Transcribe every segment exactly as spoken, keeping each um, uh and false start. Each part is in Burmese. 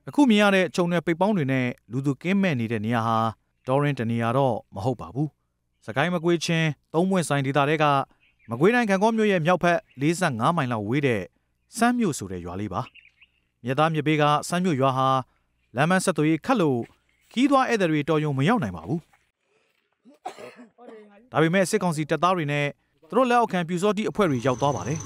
အခုမြင်ရတဲ့ခြုံနယ်ပိတ်ပေါင်းတွေနဲ့လူသူကင်းမဲ့နေတဲ့နေရာဟာတော်ရင်တနေရာတော့မဟုတ်ပါဘူးစကိုင်းမကွေးချင်းသုံးပွင့်ဆိုင်ဒေသတွေကမကွေးတိုင်းခံကောမြို့ရဲ့မြောက်ဘက်၄၅မိုင်လောက်ဝေးတဲ့စမ်းမြို့ဆိုတဲ့ရွာလေးပါမြစ်သားမြစ်ဘေးကစမ်းမြို့ရွာဟာလမ်းမဆက်သွယ်ရေးခတ်လို့ခီးသွားဧည့်သည်တွေတော်ရုံမရောက်နိုင်ပါဘူးဒါပေမဲ့စစ်ကောင်စီတပ်သားတွေနဲ့သူတို့လက်အောက်ခံပြူစောတိအဖွဲ့တွေရောက်သွားပါတယ်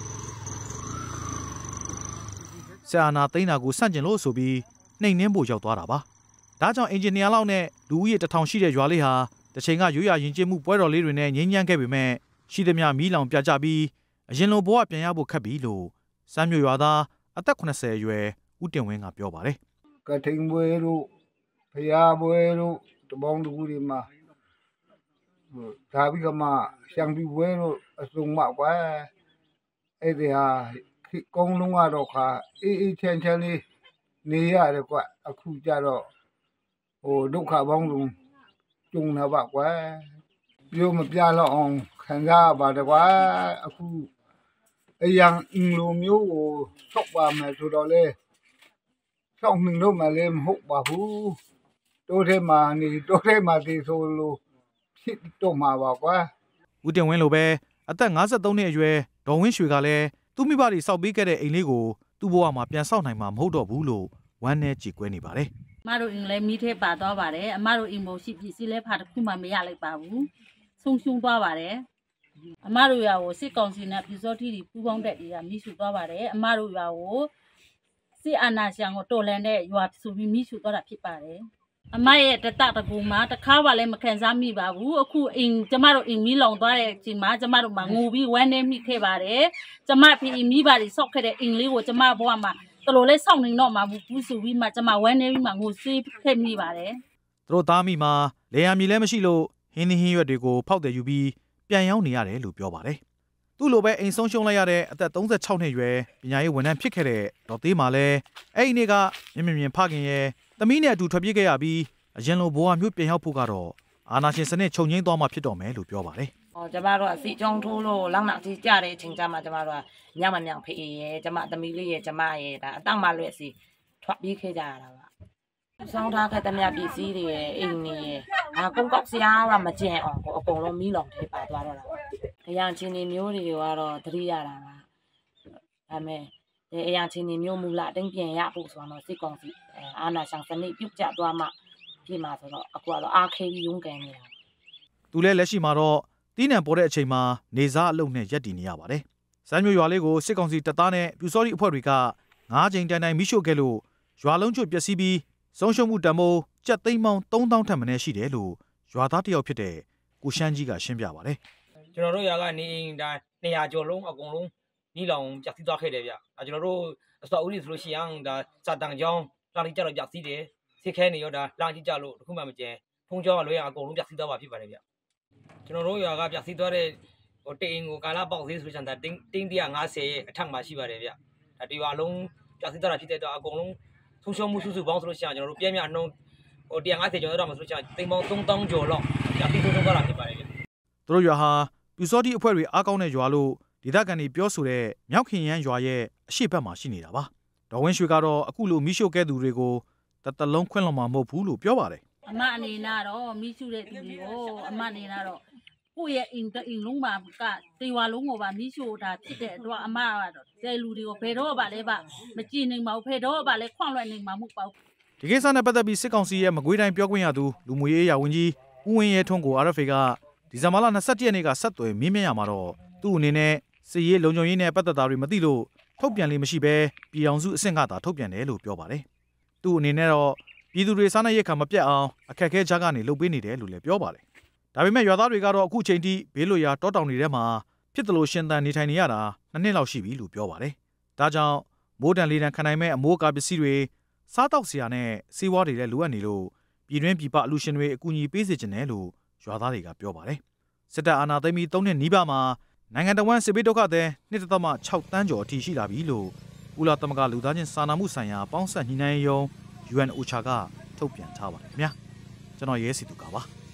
ဆာနာသိန်းနာကိုစန့်ကျင်လို့ဆိုပြီးနှိမ်နှင်းဖို့ရောက်သွားတာပါဒါကြောင့်အင်ဂျင်နီယာလောက်နဲ့လူဦးရေတစ်ထောင်ရှိတဲ့ရွာလေးဟာတစ်ချိန်ကရိုးရာယဉ်ကျေးမှုပွဲတော်လေးတွေနဲ့ငြိမ်းချမ်းခဲ့ပေမဲ့ရှိသမျှမီးလောင်ပြကြပြီးအရင်လိုဘဝပြန်ရဖို့ခက်ပြီလို့စမ်းမြို့ရွာသားအသက်၇၀အရွယ်ဦးတင်ဝင်းကပြောပါတယ်ကထိန်ပွဲတို့ဖျားပွဲတို့တပေါင်းတကူတွေမှာဒါပြီးကမှရှံပြပွဲတို့အစုံမကွာအဲ့ဒီဟာကုန်းလုံးကတော့ခါအေးအေးချမ်းချမ်းလေးနေရတယ်ကွအခုကြတော့ဟိုဒုက္ခပေါင်းလုံးကျုံလာပါကွာပြောမပြတော့အောင်ခံစားပါတယ်ကွာအခုအရင်အင်လိုမျိုးကိုဆော့ပါမယ်ဆိုတော့လေဆောက်နှင်းလို့မလဲမဟုတ်ပါဘူးတိုးထဲမှာနေတိုးထဲမှာဒီဆိုလို့ဖြစ်တော့မှာပါကွာဦးတင်ဝင်းလိုပဲအသက်၅၃နှစ်အရွယ်ဒေါ်ဝင်းရွှေကလည်းသူ့မိဘတွေစောက်ပေးခဲ့တဲ့အိမ်လေးကိုသူ့ဘဝမှာပြန်ဆောက်နိုင်မှာမဟုတ်တော့ဘူးလို့ဝမ်းနဲ့ကြေကွဲနေပါတယ်အမတို့အိမ်လည်းမိထဲပါသွားပါတယ်အမတို့အိမ်မို့ရှိပစ္စည်းလည်းဖာတစ်ခုမှမရလိုက်ပါဘူးဆုံးရှုံးသွားပါတယ်အမတို့ရွာကိုစစ်ကောင်စီနဲ့ပြည်စောတိတွေပူးပေါင်းတဲ့တွေကမိရှုသွားပါတယ်အမတို့ရွာကိုစစ်အာဏာရှင်ကိုတော်လှန်တဲ့ရွာဆိုပြီးမိရှုသွားတာဖြစ်ပါတယ်အမရဲ့တတတကူမှာတခါမှလည်းမခံစားမိပါဘူးအခုအိမ်ကျမတို့အိမ်မီးလောင်သွားတဲ့အချိန်မှာကျမတို့မှာငိုပြီးဝမ်းနေမိခဲ့ပါတယ်ကျမဖေးမိဘတွေဆောက်ခဲ့တဲ့အိမ်လေးကိုကျမဘဝမှာတလို့လဲစောင့်နေတော့မှာဘူးဆိုပြီးမှကျမဝမ်းနေပြီးမှငိုစေးခဲ့မိပါတယ်သူတို့သားမိမှာလေယာမြေလည်းမရှိလို့ဟင်းသီးဟင်းရွက်တွေကိုဖောက်တယ်ယူပြီးပြန်ရောက်နေရတယ်လို့ပြောပါတယ်သူ့လိုပဲအိမ်ဆုံးရှုံးလိုက်ရတဲ့အသက်၃၆နှစ်ရွယ်ပညာရေးဝန်ထမ်းဖြစ်ခဲ့တဲ့ဒေါ်သေးမှာလည်းအဲ့ဒီနေ့ကမြင်မြင်ဖခင်ရဲ့သမီးနဲ့အတူထွက်ပြေးခဲ့ရပြီးအရင်လိုဘဝမျိုးပြန်ရောက်ဖို့ကတော့အာနာရှင်စနစ်ချုပ်ငိမ့်သွားမှဖြစ်တော်မယ်လို့ပြောပါတယ်။အော်ကျမတို့အစီကျုံထိုးလို့လောက်နောက်ကြီးကြတဲ့အချိန်ကျမှကျမတို့ကညမညံဖေးရဲ့ကျမသမီးလေးရဲ့ကျမရဲ့ဒါအတောက်မှလွဲ့စီထွက်ပြေးခဲ့ကြရတာပါ။ဆောင်းထားခဲ့တဲ့မြပစ္စည်းတွေရဲ့အိမ်တွေရဲ့အာကုန်းကောက်စရာကမကျန်အောင်အကုန်လုံးမီးလောင်ထဲပါသွားတော့တာပါ။အရန်ချင်းတွေမျိုးတွေကတော့သတိရတာပါ။ဒါမဲ့အရန်ချင်းတွေမျိုးမူလာတင်းပြန်ရဖို့ဆိုတော့စစ်ကောင်စီအာဏာရှင်စနစ်ပြုတ်ကျသွားမှပြင်မှာဆိုတော့အခုကတော့အားခဲပြီးရုန်းကန်နေတာသူလည်းလက်ရှိမှာတော့တီးနှံပေါ်တဲ့အချိန်မှာနေစားအလုပ်နဲ့ရက်တည်နေရပါတယ်စမ်းမြို့ရွာလေးကိုစစ်ကောင်စီတပ်သားနဲ့ပြူစောတိအဖွဲ့တွေကငါးချိန်တိုင်တိုင်မိရှို့ခဲ့လို့ရွာလုံးကျွတ်ပျက်စီးပြီးဆုံးရှုံးမှုတန်ဖိုးကျပ်သိန်းပေါင်းသုံးသောင်းထက်မနည်းရှိတယ်လို့ရွာသားတယောက်ဖြစ်တဲ့ကိုရှမ်းကြီးကရှင်းပြပါတယ်ကျွန်တော်တို့ရွာကနေဒါနေရာကျော်လုံးအကုန်လုံးနီးလောင်ပျက်စီးသွားခဲ့တယ်ဗျအဲကျွန်တော်တို့အစောအဦးတွေဆိုလို့ရှိရင်ဒါစာတန်ကြောင်းလာလိကြတော့ပျက်စီးတယ်စစ်ခဲနေရောဒါလာကြည့်ကြလို့တခုမှမကျန်ဖုံးကြောင်းကလွဲရအကုန်လုံးပျက်စီးသွားပါဖြစ်ပါတယ်ဗျကျွန်တော်တို့ရွာကပျက်စီးသွားတဲ့ဟိုတိန်ကိုကာလာပေါက်သေးဆိုချင်တာတင်းတင်းတရာ၅၀ရဲ့အထက်မှာရှိပါတယ်ဗျဒါဒီရွာလုံးပျက်စီးသွားတာဖြစ်တဲ့တော့အကုန်လုံးဆုံးရှုံးမှုစုစုပေါင်းဆိုလို့ရှိရင်ကျွန်တော်တို့ပြည့်မြအနှုံးဟိုတရာ၅၀ကျော်တော့မှဆိုလို့ရှိရင်တိန်ပေါင်းသုံးသောင်းကျော်လောက်ပျက်စီးဆုံးရှုံးသွားတာဖြစ်ပါတယ်ဗျသူတို့ရွာဟာပြူစောတိအဖွဲ့တွေအားကောင်းတဲ့ရွာလို့ဒေသခံတွေပြောဆိုတဲ့မြောက်ခင်ရန်ရွာရဲ့အရှိတ်ဘက်မှာရှိနေတာပါဒေါ်ဝင်းရွှေကတော့အခုလိုမိရှို့ခဲ့သူတွေကိုတတလုံးခွင့်လွှတ်မှာမဟုတ်ဘူးလို့ပြောပါတယ်အမအနေနဲ့တော့မိရှုတဲ့သူတွေကိုအမအနေနဲ့တော့ကိုယ့်ရဲ့အိမ်တအိမ်လုံးမှာကတေဝါလုံးကိုပါမိရှုတာဖြစ်တဲ့အတွက်အမကတော့ကျဲလူတွေကိုဘယ်တော့ပါလဲပါမကြည်နိုင်ပါဘူးဖယ်တော့ပါလဲခွန့်လွှတ်နိုင်မှာမဟုတ်ပါဘူးဒီကိစ္စနဲ့ပတ်သက်ပြီးစစ်ကောင်စီရဲ့မကွေးတိုင်းပြောခွင့်ရသူလူမှုရေးရာဝန်ကြီးဦးဝင်းရဲထွန်းကို အာရ်အက်ဖ်အေ ကဒီဇင်ဘာလ၂၁ရက်နေ့ကဆက်သွယ်မေးမြန်းရမှာတော့သူ့အနေနဲ့စစ်ရေးလုံခြုံရေးနဲ့ပတ်သက်တာတွေမသိလို့ထုတ်ပြန်လေးမရှိဘဲပြည်အောင်စုအဆင့်ကသာထုတ်ပြန်တယ်လို့ပြောပါတယ်သူ့အနေနဲ့တော့ပြည်သူတွေစားနပ်ရိက္ခာမပြတ်အောင်အခက်အခဲကြားကနေလုပ်ပေးနေတယ်လို့လည်းပြောပါတယ်ဒါပေမဲ့ရွာသားတွေကတော့အခုချိန်ထိဘေးလွတ်ရာတောတောင်တွေထဲမှာဖြစ်သလိုရှင်သန်နေထိုင်နေရတာနှစ်နှစ်လောက်ရှိပြီလို့ပြောပါတယ်ဒါကြောင့်မိုးတန်လေတန်ခံနိုင်မဲ့အမိုးအကာပစ္စည်းတွေစားတောက်စရာနဲ့စေဝါးတွေလည်းလိုအပ်နေလို့ပြည်တွင်းပြည်ပအလူရှင်တွေအကူအညီပေးစေချင်တယ်လို့ရွာသားတွေကပြောပါတယ်စစ်တပ်အာဏာသိမ်းပြီးသုံးနှစ်နီးပါးမှာနိုင်ငံတော်ဝန်စစ်ဘေးဒုက္ခသည်နှစ်သက်မှ၆တန်းကျော်အထိရှိလာပြီလို့ကုလသမဂ္ဂလူသားချင်းစာနာမှုဆိုင်ရာပေါင်းစပ်ညှိနှိုင်းရေးရုံး ယူ အန် အို ချာ ကထုတ်ပြန်ထားပါတယ်ခင်ဗျာကျွန်တော်ရဲစီသူကပါ